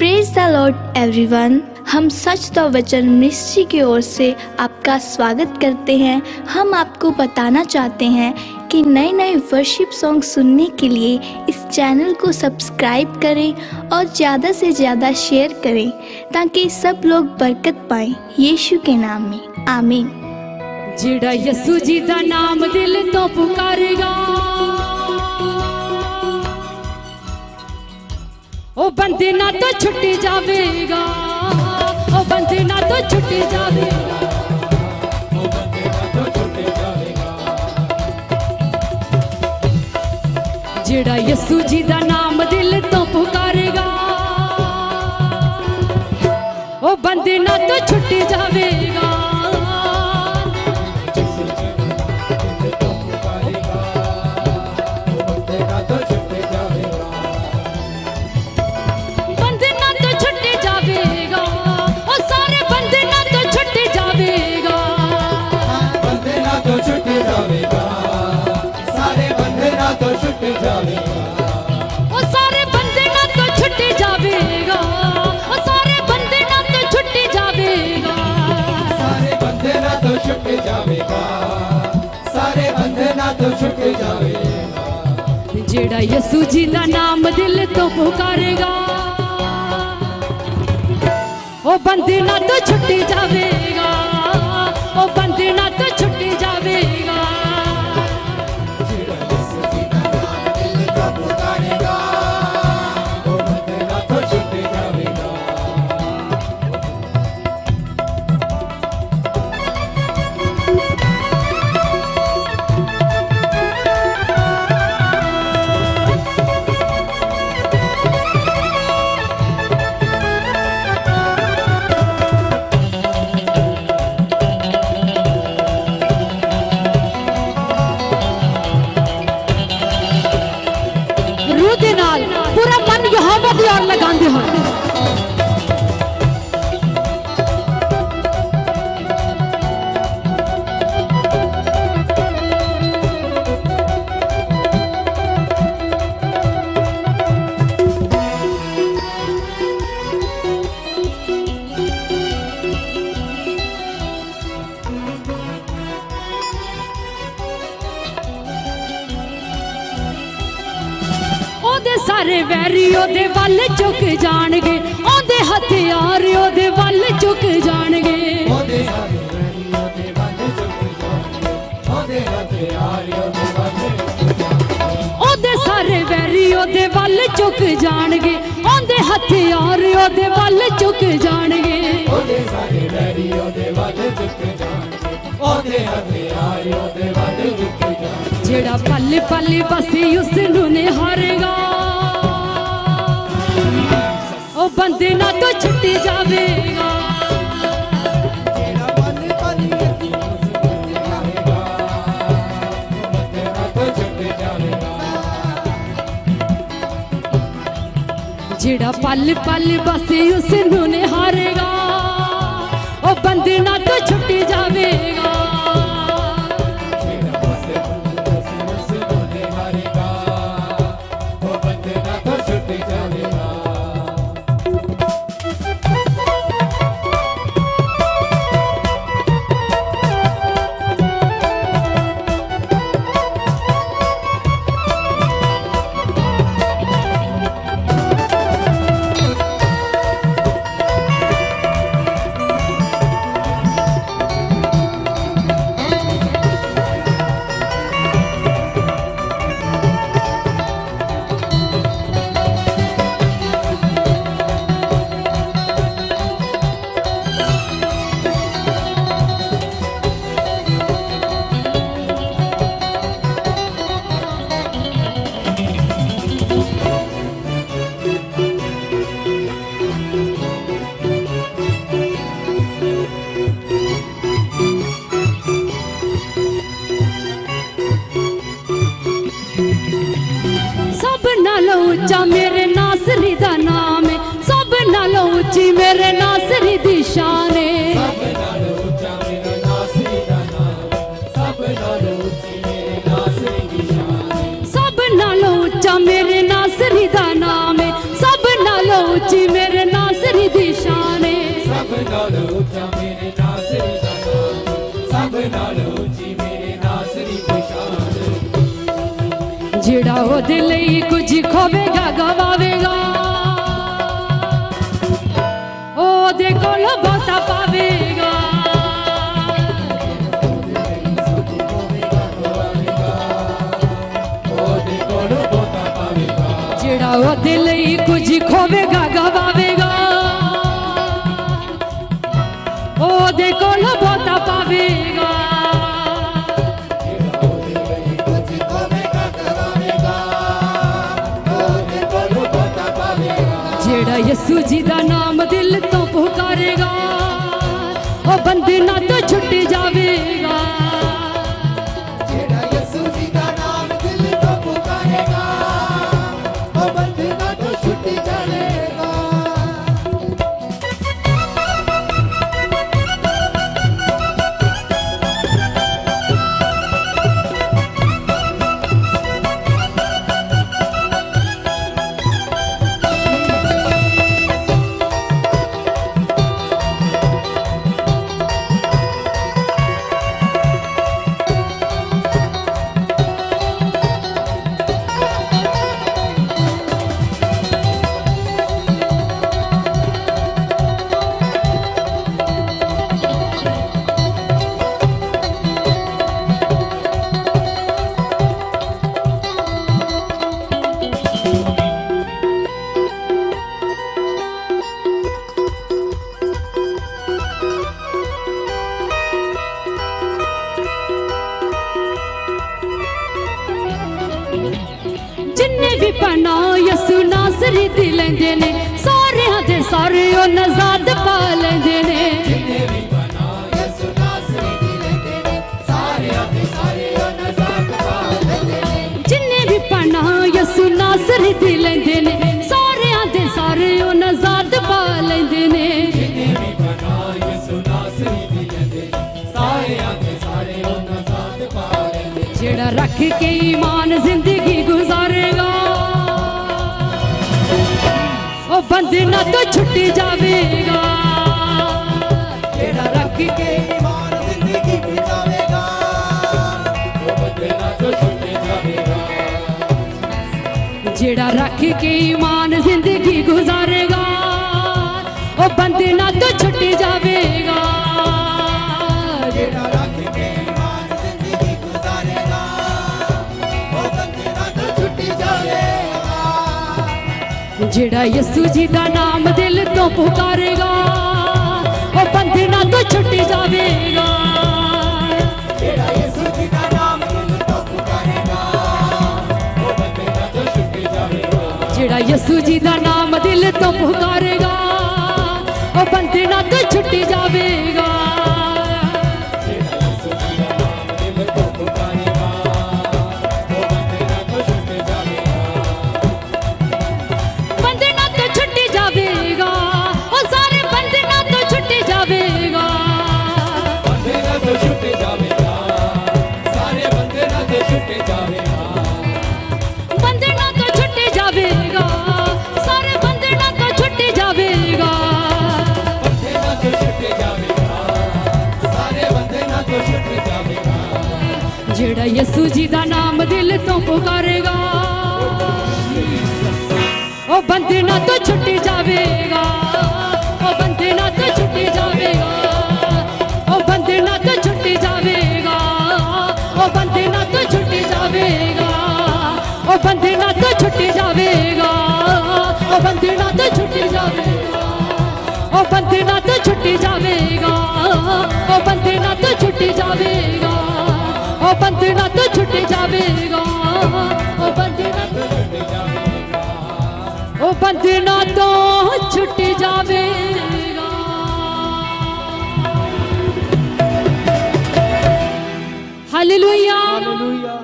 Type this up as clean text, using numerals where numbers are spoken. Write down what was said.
Praise the Lord everyone. हम सच तो वचन मिनिस्ट्री की ओर से आपका स्वागत करते हैं। हम आपको बताना चाहते हैं कि नए नए वर्शिप सॉन्ग सुनने के लिए इस चैनल को सब्सक्राइब करें और ज़्यादा से ज़्यादा शेयर करें ताकि सब लोग बरकत पाएं यीशु के नाम में, आमीन। जेड़ा यसू जी दा नाम दिल तो पुकारेगा ओ बंदे ना तो छुट जावेगा, ओ बंदे ना तो छुट जावेगा, ओ बंदे ना तो छुट जावेगा। जेड़ा यसू जी दा नाम दिल तो पुकारेगा ओ बंदे ना तो छुट जावेगा, ओ सारे बंदे ना तो छुट जावेगा, ओ सारे बंदे ना तो छुट जावेगा, सारे बंदे ना तो छुट जावेगा, सारे बंदे ना तो छुट जावेगा। जेड़ा यसू जी दा नाम दिल तो पुकारेगा ओ बंदे ना तो छुट जावेगा, ओ बंदे ना तो छुट जावेगा। पूरा मन यहोवा दी ओर लगांदे हो। सारे वैरी ओदे वल झुक जाणगे, ओदे हथियार ओदे वल झुक जाणगे, ओदे सारे वैरी ओदे वल झुक जाणगे, ओदे हथियार ओदे वल झुक जाणगे, ओदे सारे वैरी ओदे वल झुक जाणगे, ओदे हथियार ओदे वल झुक जाणगे, ओदे सारे वैरी ओदे वल झुक जाणगे, ओदे हथियार ओदे वल झुक जाणगे। जेड़ा पल पल बस उस नूं निहारेगा ओ बंदे ना तो छुट जावेगा, जेड़ा पल पल बस निहारेगा ओ बंदे ना तो छुट जावेगा, जेड़ा पल पल बस उस नूं निहारेगा ओ बंदे ना तो छुट जावेगा। सब नालों ऊंचा मेरे नासरी दा नाम है, सब नालों ऊंची मेरे नासरी दी शान है, सब नालों ऊंचा मेरे नासरी दा नाम है, सब नालों ऊंची मेरे नासरी दी शान है, सब नालों ऊंचा मेरे नासरी दा नाम है, सब नालों ऊंची मेरे नालों ऊंचा मेरे नासरी दा नाम, सब नालों ऊंची मेरे नासरी दी शान। जेड़ा ओदे लई कुछ खोवेगा गवावेगा, ओदे कोल बहुता पावेगा। जेड़ा ओदे लई कुछ खोवेगा गवावेगा, ओदे कोल बहुता पावेगा। जेड़ा यसू जी दा नाम दिल तो पुकारेगा, ओ बंधना तो छुट जावेगा। जेड़ा यसू जी दा नाम दिल तो पुकारेगा, ओ बंधना तो छुट जावेगा। जिन्ने भी पना यसू नासरी दी लेंदे ने, सारियां दे सारे ओ नजात पा लेंदे ने। जिन्ने भी बना यसू नासरी दी लेंदे ने, सारियां दे सारे ओ नजात पा लेंदे ने। जिन्ने भी पना यसू नासरी दी लेंदे ने, सारियां दे सारे ओ नजात पा लेंदे ने। जिन्ने भी बना यसू नासरी दी लेंदे ने, सारियां दे सारे ओ नजात पा लेंदे ने। जेड़ा रख के ईमान जिंदगी गुजारेगा, ओ बंधना तो छुट जावेगा। जेड़ा रख के ईमान जिंदगी गुजारेगा, वो बंधना तो छुट जावेगा। जेड़ा रख के ईमान जिंदगी गुजारेगा, ओ बंधना तो छुट जावेगा। जेड़ा रख के ईमान जिंदगी गुजारेगा, वो बंधना तो छुट जावेगा। जेड़ा यसू जी दा नाम दिल तो पुकारेगा, ओ बंधना तो छुट जावेगा। जेड़ा यसू जी दा नाम दिल तो पुकारेगा, वो बंधना तो छुट जावेगा। जेड़ा यसू जी दा नाम दिल तो पुकारेगा, ओ बंधना तो छुट जावेगा। जेड़ा यसू जी दा नाम दिल तो पुकारेगा, वो बंधना तो छुट जावेगा। बंधना तो छुट जावेगा, ओ सारे बंधना तो छुट जावेगा। बंधना तो छुट जावेगा, सारे बंधना तो छुट जावेगा। बंधना तो छुट जावेगा, सारे बंधना तो छुट जावेगा। बंधना तो छुट जावेगा, सारे बंधना तो छुट जावेगा। जेड़ा यसू जी दा नाम दिल तो पुकारेगा, ओ बंधना तो छुट जावेगा। ओ बंधना तो छुट जावेगा, ओ बंधना तो छुट जावेगा। ओ बंधना तो छुट जावेगा, ओ बंधना तो छुट जावेगा। ओ बंधना तो छुट जावेगा, ओ बंधना तो छुट जावेगा। ओ बंधना तो छुट जावेगा, ओ बंधना तो छुट जावेगा। ओ बंधना तो छुट जावेगा, ओ बंधना तो छुट जावेगा। हालेलुया।